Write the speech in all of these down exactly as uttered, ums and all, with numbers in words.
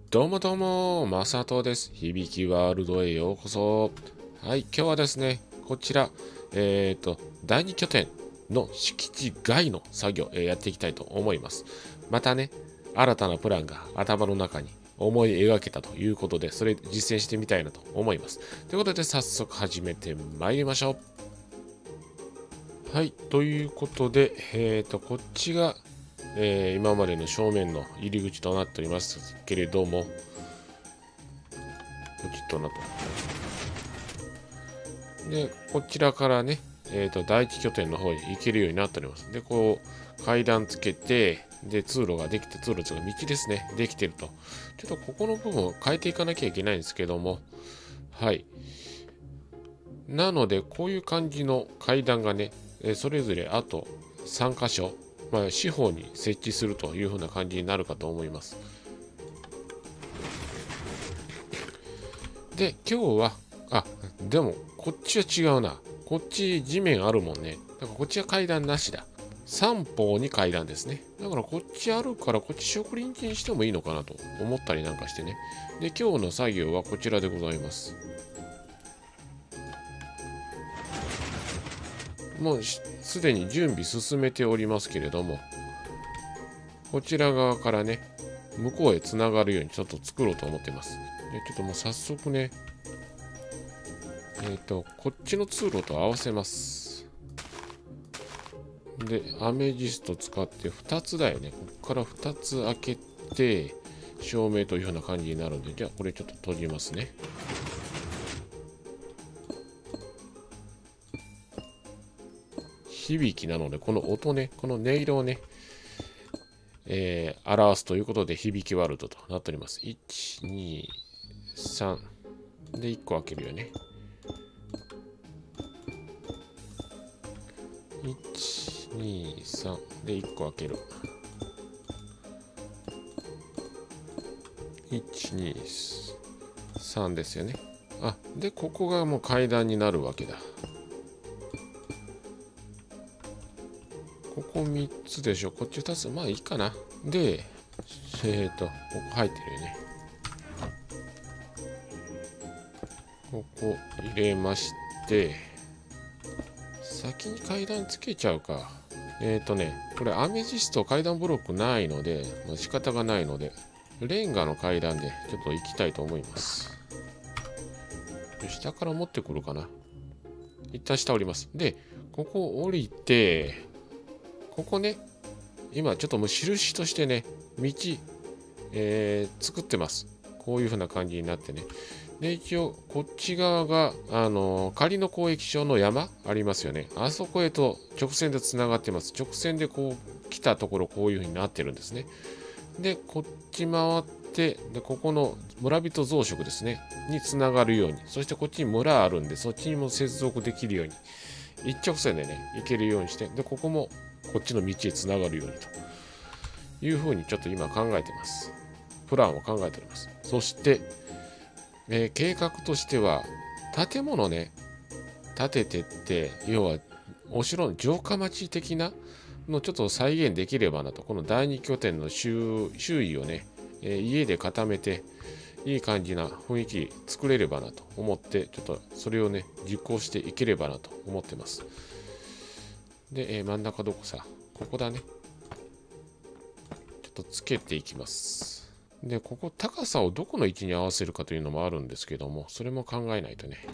どうもどうも、マサトです。響きワールドへようこそ。はい、今日はですね、こちら、えっと、第二拠点の敷地外の作業、えーやっていきたいと思います。またね、新たなプランが頭の中に思い描けたということで、それ実践してみたいなと思います。ということで、早速始めてまいりましょう。はい、ということで、えっと、こっちが、えー今までの正面の入り口となっておりますけれども、ポチッとなと。で、こちらからね、えっと、第一拠点の方に行けるようになっております。で、こう、階段つけて、で、通路ができて、通路というか道ですね、できてると。ちょっとここの部分を変えていかなきゃいけないんですけども、はい。なので、こういう感じの階段がね、えそれぞれあとさん箇所、まあ、四方に設置するという風な感じになるかと思います。で、今日は、あ、でも、こっちは違うな。こっち地面あるもんね。だからこっちは階段なしだ。三方に階段ですね。だからこっちあるからこっち植林地にしてもいいのかなと思ったりなんかしてね。で、今日の作業はこちらでございます。もうすでに準備進めておりますけれども、こちら側からね、向こうへつながるようにちょっと作ろうと思ってます。で、ちょっともう早速ね、えっと、こっちの通路と合わせます。で、アメジスト使ってふたつだよね。ここからふたつ開けて、照明というような感じになるんで、じゃあこれちょっと閉じますね。響きなので、この音ね、この音色をね、えー表すということで、響きワールドとなっております。いち、に、さん。で、いっこ開けるよね。いち、に、さん。で、いっこ開ける。いち、に、さんですよね。あ、で、ここがもう階段になるわけだ。ここみっつでしょ。こっちふたつ。まあいいかな。で、えっと、ここ入ってるよね。ここ入れまして、先に階段つけちゃうか。えっとね、これアメジスト階段ブロックないので、まあ、仕方がないので、レンガの階段でちょっと行きたいと思います。下から持ってくるかな。一旦下降ります。で、ここ降りて、ここね、今ちょっともう印としてね、道、えー作ってます。こういう風な感じになってね。で、一応、こっち側が、あのー仮の交易所の山ありますよね。あそこへと直線でつながってます。直線でこう、来たところ、こういう風になってるんですね。で、こっち回って、で、ここの村人増殖ですね、につながるように。そしてこっちに村あるんで、そっちにも接続できるように。一直線でね、行けるようにして、で、ここもこっちの道へつながるようにという風にちょっと今考えてます。プランを考えております。そして、えー計画としては、建物ね、建ててって、要は、お城の城下町的なのちょっと再現できればなと、この第二拠点の周周囲をね、えー家で固めて、いい感じな雰囲気作れればなと思って、ちょっとそれをね、実行していければなと思ってます。で、えー真ん中どこさ、ここだね。ちょっとつけていきます。で、ここ高さをどこの位置に合わせるかというのもあるんですけども、それも考えないとね。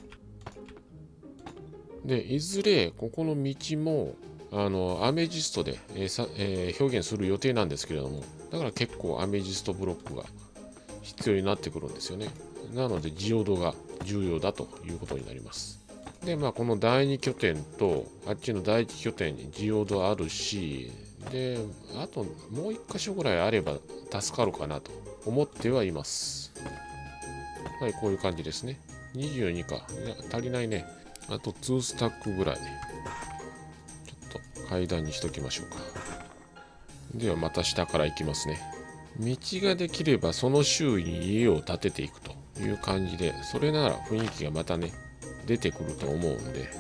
で、いずれここの道も、あの、アメジストで、えーさえー表現する予定なんですけれども、だから結構アメジストブロックが必要になってくるんですよね。なので、ジオドが重要だということになります。で、まあ、この第二拠点と、あっちの第一拠点にジオドあるし、で、あともう一箇所ぐらいあれば助かるかなと思ってはいます。はい、こういう感じですね。にじゅうにか。いや、足りないね。あとにスタックぐらい。ちょっと階段にしときましょうか。ではまた下から行きますね。道ができればその周囲に家を建てていくという感じで、それなら雰囲気がまたね、出てくると思うんで。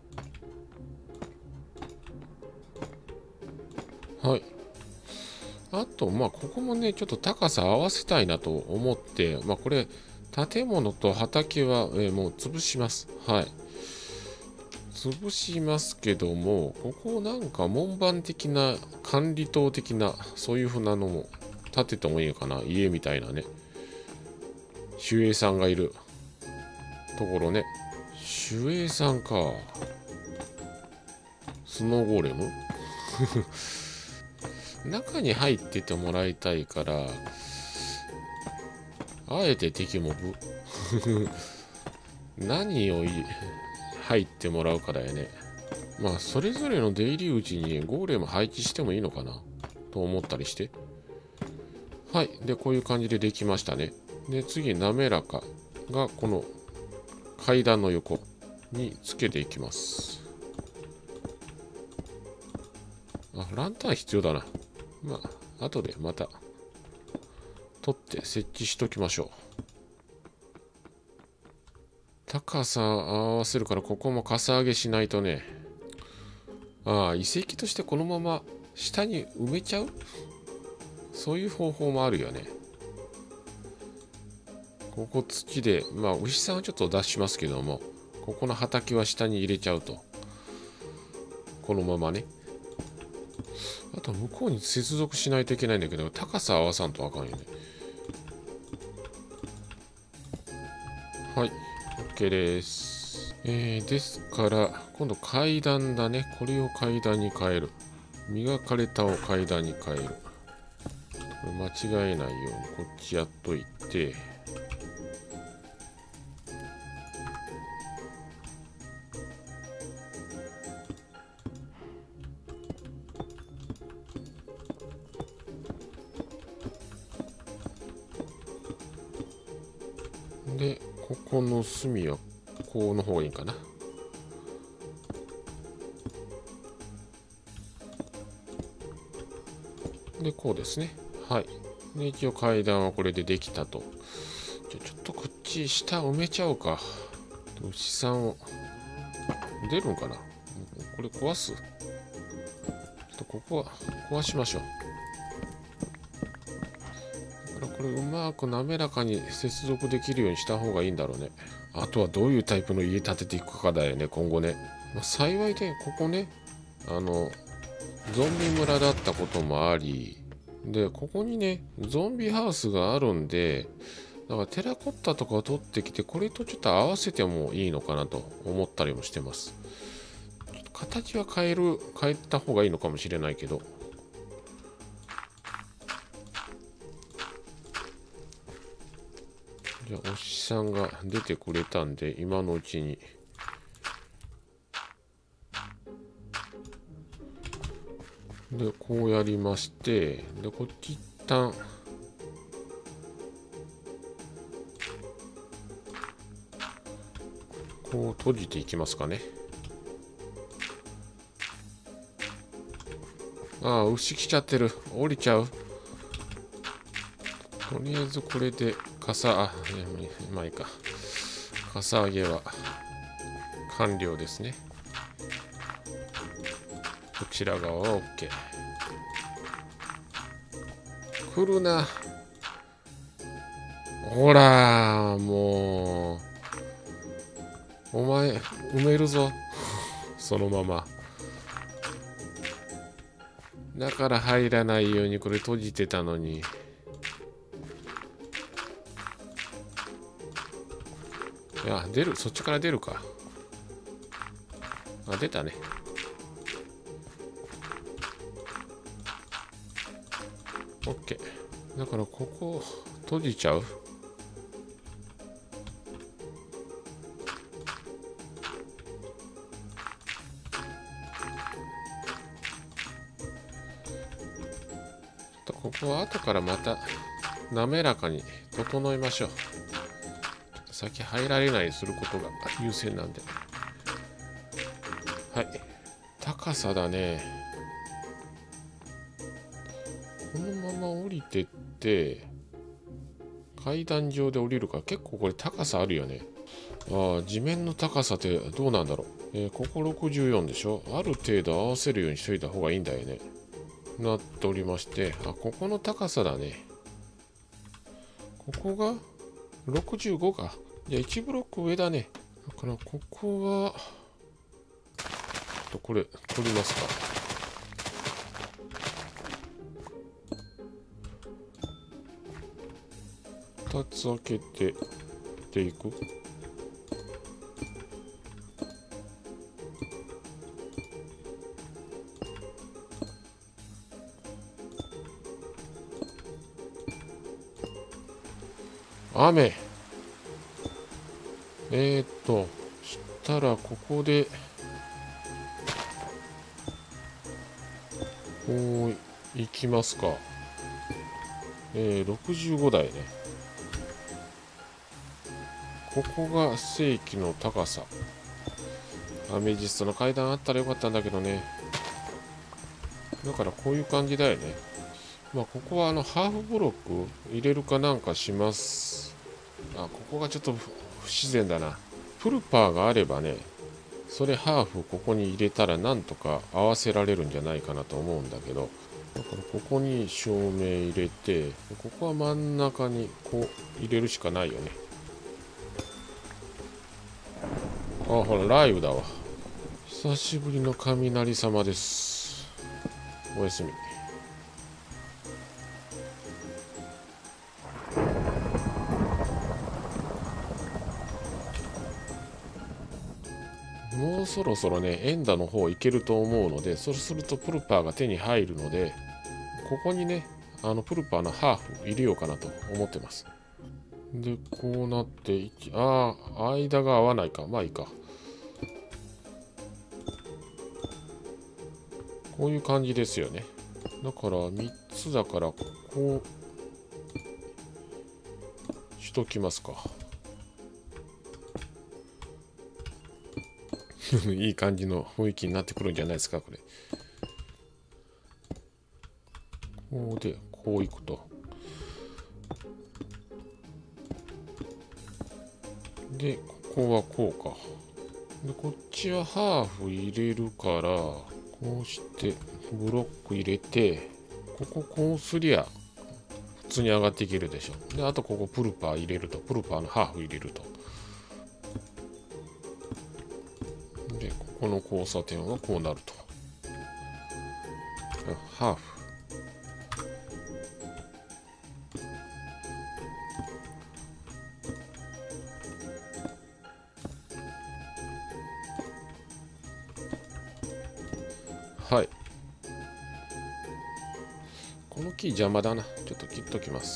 はい。 あと、まあ、ここもね、ちょっと高さ合わせたいなと思って、まあ、これ、建物と畑は、えーもう潰します。はい。潰しますけども、ここなんか門番的な、管理棟的な、そういう風なのも建ててもいいのかな。家みたいなね。守衛さんがいるところね。守衛さんか。スノーゴーレム中に入っててもらいたいから、あえて敵モブ何を入ってもらうかだよね。まあ、それぞれの出入り口にゴーレム配置してもいいのかなと思ったりして。はい。で、こういう感じでできましたね。で、次、滑らかがこの階段の横につけていきます。あ、ランタン必要だな。まあ、後でまた取って設置しときましょう。高さ合わせるからここもかさ上げしないとね。ああ、遺跡としてこのまま下に埋めちゃう、そういう方法もあるよね。ここ土で、まあ牛さんはちょっと出しますけども、ここの畑は下に入れちゃうと。このままね。あと向こうに接続しないといけないんだけど、高さ合わさんとあかんよね。はい、OK です。えー、ですから、今度階段だね。これを階段に変える。磨かれたを階段に変える。これ間違えないようにこっちやっといて。で、ここの隅はこうの方がいいかな。で、こうですね。はい。で、一応階段はこれでできたと。じゃちょっとこっち下埋めちゃおうか。牛さんを出るんかな。これ壊す。ちょっとここは壊しましょう。だからこれうまく滑らかに接続できるようにした方がいいんだろうね。あとはどういうタイプの家建てていくかだよね、今後ね。まあ、幸いで、ここね、あの、ゾンビ村だったこともあり、で、ここにね、ゾンビハウスがあるんで、だからテラコッタとかを取ってきて、これとちょっと合わせてもいいのかなと思ったりもしてます。形は変える、変えた方がいいのかもしれないけど。じゃあ、おっさんが出てくれたんで、今のうちに。で、こうやりまして、で、こっち一旦、こう閉じていきますかね。ああ、牛来ちゃってる。降りちゃう。とりあえずこれで、かさ、あ、まあいいか。かさ上げは完了ですね。こちら側は OK。来るな。ほら、もう。お前、埋めるぞ。そのまま。だから入らないようにこれ閉じてたのに。いや、出る。そっちから出るか。あ、出たね。OK。だからここ閉じちゃう。ここは後からまた滑らかに整えましょう。ちょっと先入られないようにすることが優先なんで。はい。高さだね。このまま降りてって、階段上で降りるから結構これ高さあるよね。ああ、地面の高さってどうなんだろう。えー、こころくじゅうよんでしょ。ある程度合わせるようにしといた方がいいんだよね。 なっておりまして、あ、ここの高さだね。ここがろくじゅうごか。じゃあいちブロック上だね。だからここは、ちょっとこれ取りますか。ふたつ開けてっていく。雨。えー、っとしたらここでこう行きますか。えー、ろくじゅうごだいね。ここが正規の高さ。アメジストの階段あったらよかったんだけどね。だからこういう感じだよね。まあここはあのハーフブロック入れるかなんかします。あ、ここがちょっと不自然だな。プルパーがあればね、それハーフここに入れたらなんとか合わせられるんじゃないかなと思うんだけど、だからここに照明入れて、ここは真ん中にこう入れるしかないよね。あ、ほら雷雨だわ。久しぶりの雷様です。おやすみ。もうそろそろね、エンダの方行けると思うので、そうするとプルパーが手に入るので、ここにね、あのプルパーのハーフ入れようかなと思ってます。で、こうなって、ああ、間が合わないか。まあいいか。こういう感じですよね。だからみっつだから、こうしときますか。いい感じの雰囲気になってくるんじゃないですか、これ。こうで、こういくと。で、ここはこうか。で、こっちはハーフ入れるから、こうしてブロック入れて、こここうすりゃ、普通に上がっていけるでしょ。で、あとここプルパー入れると、プルパーのハーフ入れると。で、ここの交差点はこうなると。ハーフ。はい。この木邪魔だな。ちょっと切っときます。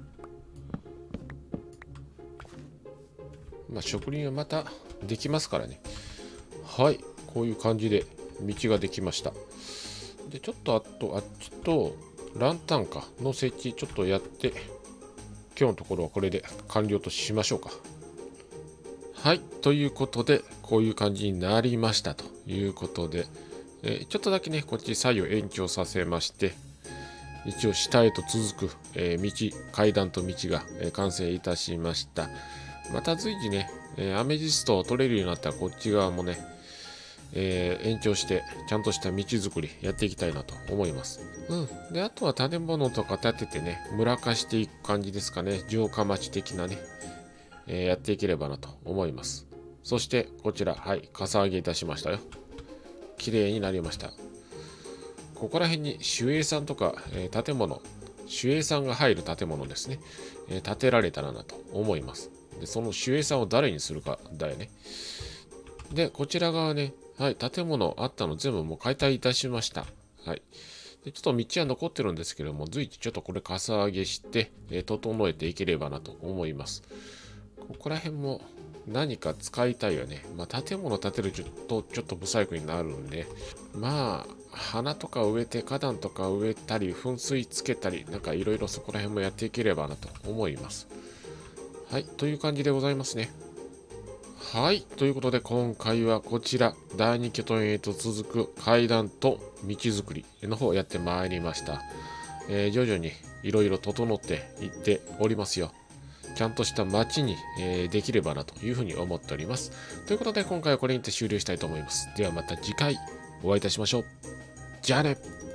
まあ、植林はまたできますからね。はい。こういう感じで道ができました。で、ちょっとあと、あっちとランタンかの設置ちょっとやって、今日のところはこれで完了としましょうか。はい。ということで、こういう感じになりましたということで、えー、ちょっとだけね、こっち左右延長させまして、一応下へと続く、えー、道、階段と道が、えー、完成いたしました。また随時ね、えー、アメジストを取れるようになったらこっち側もね、えー、延長してちゃんとした道作りやっていきたいなと思います。うん。で、あとは建物とか建ててね、村化していく感じですかね。城下町的なね、えー、やっていければなと思います。そしてこちら、はい、かさ上げいたしましたよ。綺麗になりました。ここら辺に守衛さんとか、えー、建物、守衛さんが入る建物ですね、えー、建てられたらなと思います。で、その守衛さんを誰にするかだよね。で、こちら側ね、はい、建物あったの全部もう解体いたしました。はい。で、ちょっと道は残ってるんですけども、随時ちょっとこれかさ上げして、えー、整えていければなと思います。ここら辺も何か使いたいよね。まあ、建物建てるとちょっと不細工になるんで、まあ、花とか植えて、花壇とか植えたり、噴水つけたり、なんかいろいろそこら辺もやっていければなと思います。はい、という感じでございますね。はい、ということで今回はこちら、だいに拠点へと続く階段と道作りの方をやってまいりました。えー、徐々にいろいろ整っていっておりますよ。ちゃんとした街に、えー、できればなというふうに思っております。ということで今回はこれにて終了したいと思います。ではまた次回お会いいたしましょう。じゃあね。